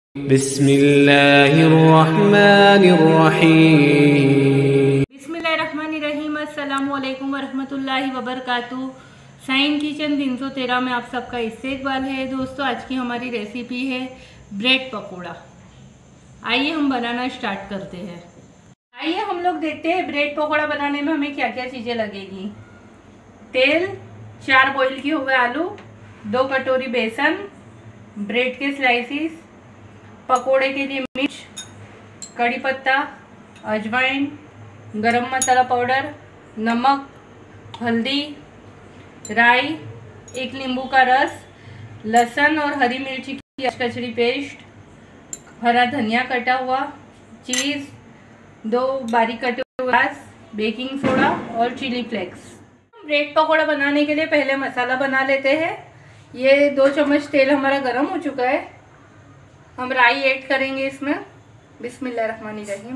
बिस्मिल्लाहिर्रहमानिर्रहीम। अस्सलामुअलैकुम वरहमतुल्लाहि वबरकातुहू। साइन किचन 313 में आप सबका इस्तकबाल है। दोस्तों, आज की हमारी रेसिपी है ब्रेड पकोड़ा। आइए हम बनाना स्टार्ट करते हैं। आइए हम लोग देखते हैं ब्रेड पकोड़ा बनाने में हमें क्या क्या चीज़ें लगेगी। तेल, 4 बॉईल किए हुए आलू, 2 कटोरी बेसन, ब्रेड के स्लाइसिस, पकोड़े के लिए मिर्च, कड़ी पत्ता, अजवाइन, गरम मसाला पाउडर, नमक, हल्दी, राई, 1 नींबू का रस, लहसुन और हरी मिर्ची की कचड़ी पेस्ट, हरा धनिया कटा हुआ, चीज़, 2 बारीक कटे हुए प्याज, बेकिंग सोडा और चिली फ्लेक्स। ब्रेड पकोड़ा बनाने के लिए पहले मसाला बना लेते हैं। ये 2 चम्मच तेल हमारा गर्म हो चुका है। हम राई ऐड करेंगे इसमें। बिस्मिल्लाहिर्रहमानिर्रहीम।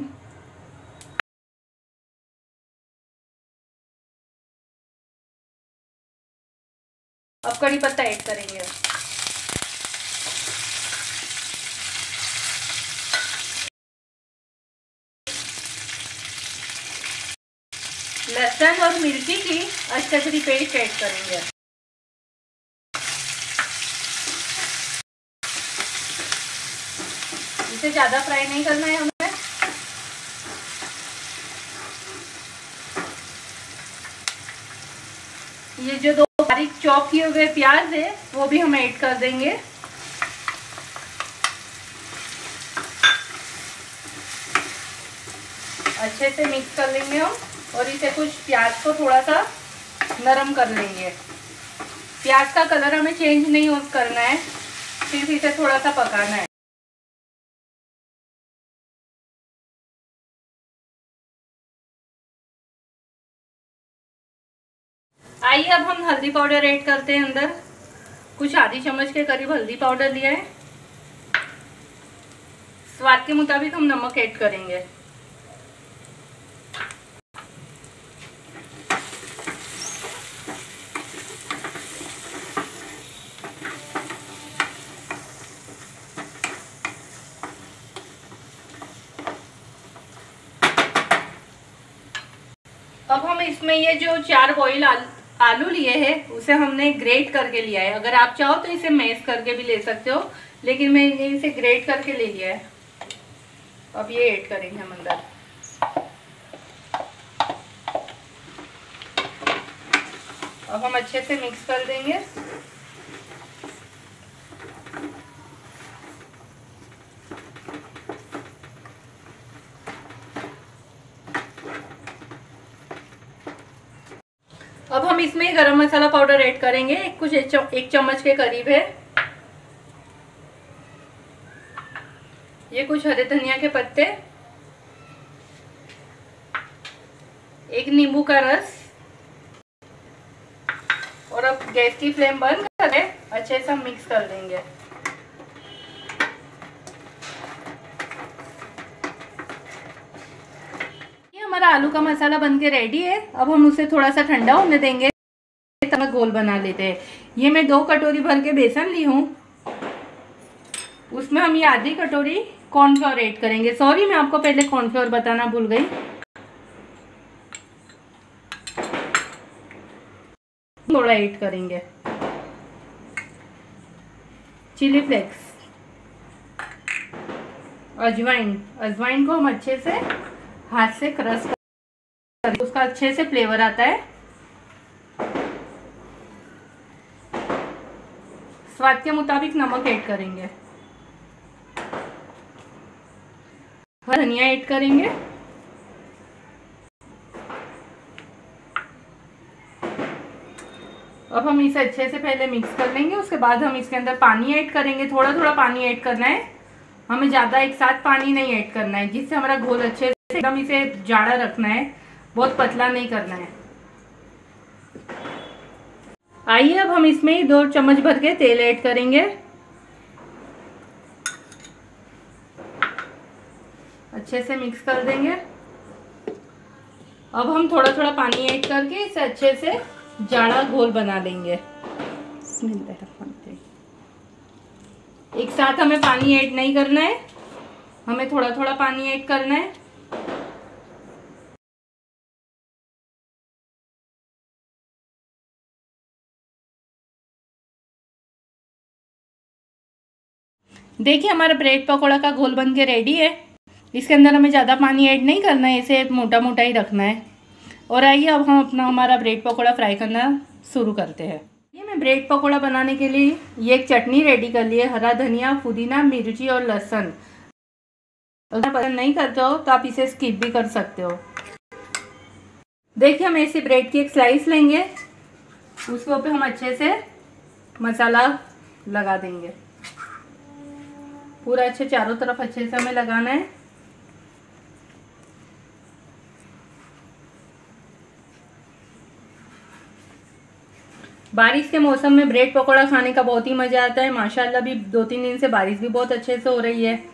अब कड़ी पत्ता ऐड करेंगे। लहसुन और मिर्ची की कचड़ी पेस्ट ऐड करेंगे। इसे ज्यादा फ्राई नहीं करना है हमें। ये जो 2 बारीक चॉप किए हुए प्याज है वो भी हम ऐड कर देंगे। अच्छे से मिक्स कर लेंगे हम और इसे कुछ प्याज को थोड़ा सा नरम कर लेंगे। प्याज का कलर हमें चेंज नहीं करना है, सिर्फ इसे थोड़ा सा पकाना है। आइए अब हम हल्दी पाउडर ऐड करते हैं अंदर। कुछ आधी चम्मच के करीब हल्दी पाउडर लिया है। स्वाद के मुताबिक हम नमक ऐड करेंगे। अब हम इसमें ये जो 4 बॉईल आलू लिए हैं उसे हमने ग्रेट करके लिया है। अगर आप चाहो तो इसे मैश करके भी ले सकते हो, लेकिन मैंने इसे ग्रेट करके ले लिया है। अब ये ऐड करेंगे हम अंदर। अब हम अच्छे से मिक्स कर देंगे। अब हम इसमें गरम मसाला पाउडर ऐड करेंगे। कुछ 1 चम्मच के करीब है। ये कुछ हरे धनिया के पत्ते, 1 नींबू का रस। और अब गैस की फ्लेम बंद करके अच्छे से हम मिक्स कर देंगे। हमारा आलू का मसाला बनके रेडी है। अब हम उसे थोड़ा सा ठंडा होने देंगे, तब घोल बना लेते हैं। ये मैं 2 कटोरी भर के बेसन ली हूँ। उसमें हम ये आधी कटोरी कॉर्नफ्लोर ऐड करेंगे। सॉरी, मैं आपको पहले कॉर्नफ्लोर बताना भूल गई। थोड़ा ऐड करेंगे चिली फ्लेक्स, अजवाइन को हम अच्छे से हाथ से क्रश कर, उसका अच्छे से फ्लेवर आता है। स्वाद के मुताबिक नमक ऐड करेंगे। धनिया ऐड करेंगे। अब हम इसे अच्छे से पहले मिक्स कर लेंगे। उसके बाद हम इसके अंदर पानी ऐड करेंगे। थोड़ा थोड़ा पानी ऐड करना है हमें, ज़्यादा एक साथ पानी नहीं ऐड करना है, जिससे हमारा घोल अच्छे से एकदम इसे जाड़ा रखना है, बहुत पतला नहीं करना है। आइए अब हम इसमें 2 चम्मच भर के तेल ऐड करेंगे। अच्छे से मिक्स कर देंगे। अब हम थोड़ा थोड़ा पानी ऐड करके इसे अच्छे से जाड़ा घोल बना लेंगे। एक साथ हमें पानी ऐड नहीं करना है, हमें थोड़ा थोड़ा पानी ऐड करना है। देखिए हमारा ब्रेड पकौड़ा का घोल बन के रेडी है। इसके अंदर हमें ज़्यादा पानी ऐड नहीं करना है, इसे मोटा मोटा ही रखना है। और आइए अब हम हमारा ब्रेड पकौड़ा फ्राई करना शुरू करते हैं। ये मैं ब्रेड पकौड़ा बनाने के लिए ये एक चटनी रेडी कर ली है, हरा धनिया, पुदीना, मिर्ची और लहसुन। अगर पसंद नहीं करते हो तो आप इसे स्किप भी कर सकते हो। देखिए हम ऐसे ब्रेड की एक स्लाइस लेंगे, उसके ऊपर हम अच्छे से मसाला लगा देंगे। पूरा अच्छे चारों तरफ अच्छे से हमें लगाना है। बारिश के मौसम में ब्रेड पकौड़ा खाने का बहुत ही मज़ा आता है। माशाल्लाह भी 2-3 दिन से बारिश भी बहुत अच्छे से हो रही है।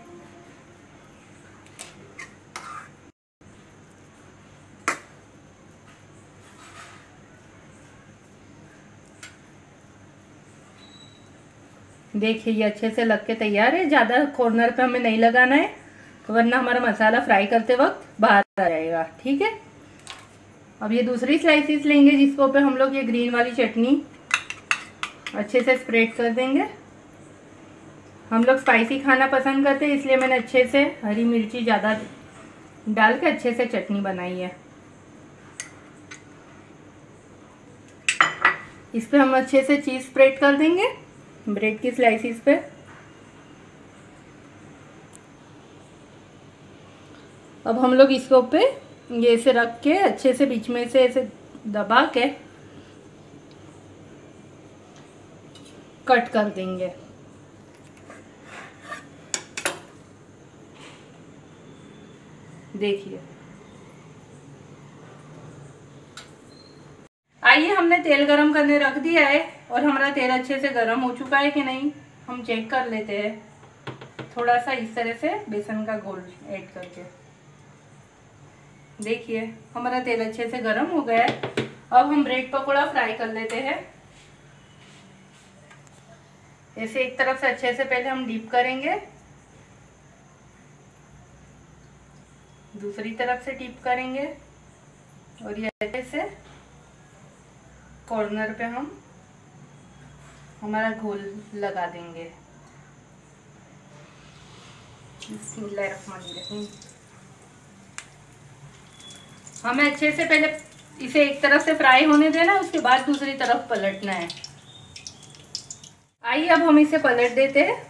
देखिए ये अच्छे से लग के तैयार है। ज़्यादा कॉर्नर पे हमें नहीं लगाना है, वरना हमारा मसाला फ्राई करते वक्त बाहर आ जाएगा। ठीक है, अब ये दूसरी स्लाइसिस लेंगे जिसको पे हम लोग ये ग्रीन वाली चटनी अच्छे से स्प्रेड कर देंगे। हम लोग स्पाइसी खाना पसंद करते हैं, इसलिए मैंने अच्छे से हरी मिर्ची ज़्यादा डाल के अच्छे से चटनी बनाई है। इस पे हम अच्छे से चीज़ स्प्रेड कर देंगे ब्रेड की स्लाइसिस पे। अब हम लोग इसके ऊपर ये ऐसे रख के अच्छे से बीच में से ऐसे दबा के कट कर देंगे। देखिए आइए हमने तेल गरम करने रख दिया है और हमारा तेल अच्छे से गरम हो चुका है कि नहीं हम चेक कर लेते हैं। थोड़ा सा इस तरह से बेसन का घोल ऐड करके देखिए हमारा तेल अच्छे से गरम हो गया है। अब हम ब्रेड पकौड़ा फ्राई कर लेते हैं। ऐसे एक तरफ से अच्छे से पहले हम डीप करेंगे, दूसरी तरफ से डीप करेंगे और ये ऐसे से कॉर्नर पे हम हमारा घोल लगा देंगे। बिस्मिल्लाहिर्रहमानिर्रहीम। हमें अच्छे से पहले इसे एक तरफ से फ्राई होने देना, उसके बाद दूसरी तरफ पलटना है। आइए अब हम इसे पलट देते हैं।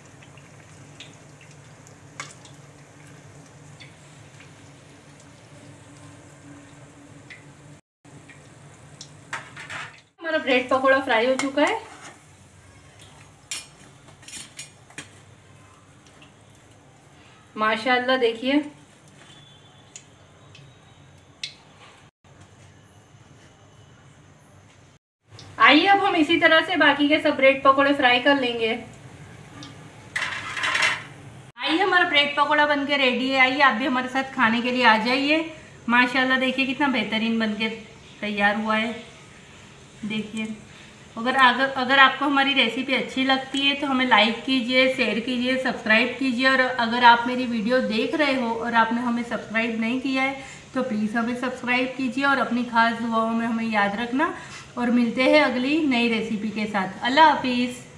हमारा ब्रेड पकौड़ा फ्राई हो चुका है। माशाल्लाह देखिए आइए अब हम इसी तरह से बाकी के सब ब्रेड पकौड़े फ्राई कर लेंगे। आइए हमारा ब्रेड पकौड़ा बनके रेडी है। आइए आप भी हमारे साथ खाने के लिए आ जाइए। माशाल्लाह देखिए कितना बेहतरीन बनके तैयार हुआ है। देखिए अगर आपको हमारी रेसिपी अच्छी लगती है तो हमें लाइक कीजिए, शेयर कीजिए, सब्सक्राइब कीजिए। और अगर आप मेरी वीडियो देख रहे हो और आपने हमें सब्सक्राइब नहीं किया है तो प्लीज़ हमें सब्सक्राइब कीजिए और अपनी खास दुआओं में हमें याद रखना। और मिलते हैं अगली नई रेसिपी के साथ। अल्लाह हाफिज़।